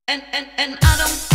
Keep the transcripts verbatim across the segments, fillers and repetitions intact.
and and and I don't.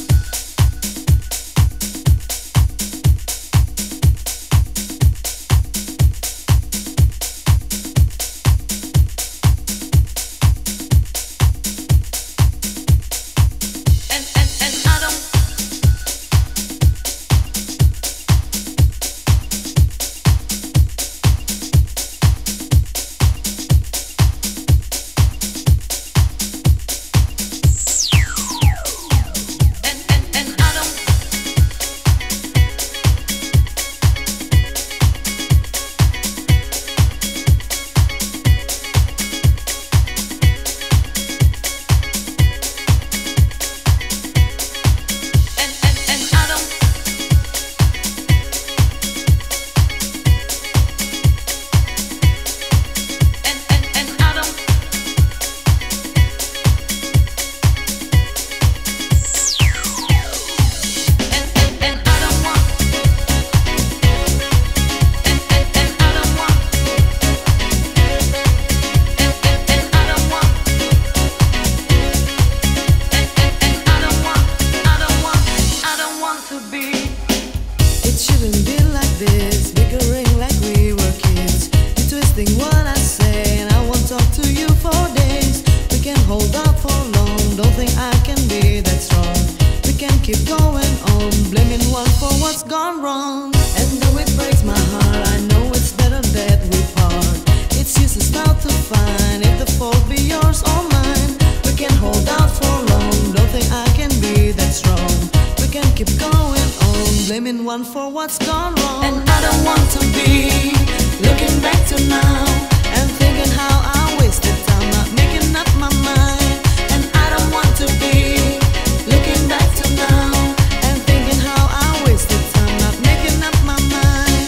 Keep going on, blaming one for what's gone wrong. And though it breaks my heart, I know it's better that we part. It's useless now to find if the fault be yours or mine. We can hold out for long, don't think I can be that strong. We can keep going on, blaming one for what's gone wrong. And I don't want to be looking back to now and thinking how I wasted time not making up my mind. And I don't want to be looking back to now and thinking how I wasted time not making up my mind.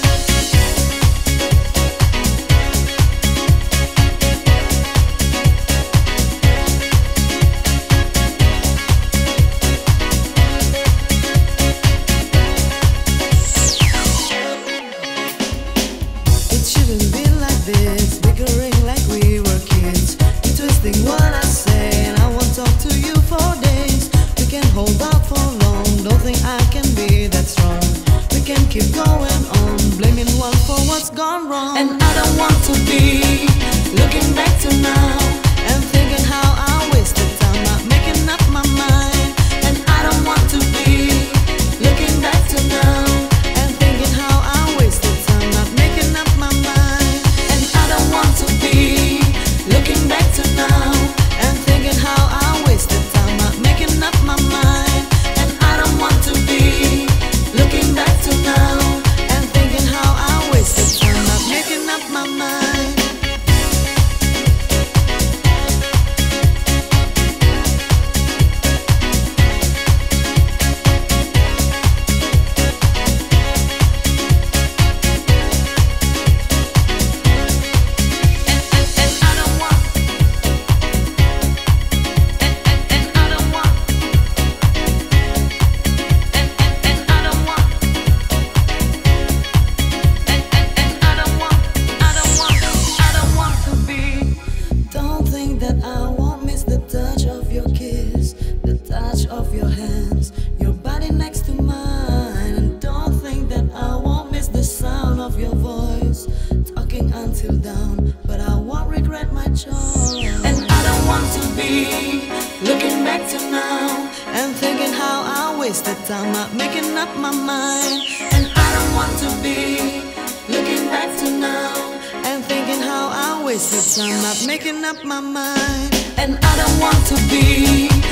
It shouldn't be like this, bickering like we were kids. You're twisting what I say and I won't talk to you for days. We can hold out for long, don't think I can be that strong. We can keep going on, blaming one for what's gone wrong. And I don't want to be looking back to now and thinking how I wasted time not making up my mind. And I don't want to be looking back to now and thinking how I wasted time not making up my mind. And I don't want to be looking back to now and thinking how I wasted time not making up my mind. And I don't want to be looking back to now and thinking how I wasted time not making up my mind. Looking back to now and thinking how I wasted time not making up my mind. And I don't want to be looking back to now and thinking how I wasted time not making up my mind. And I don't want to be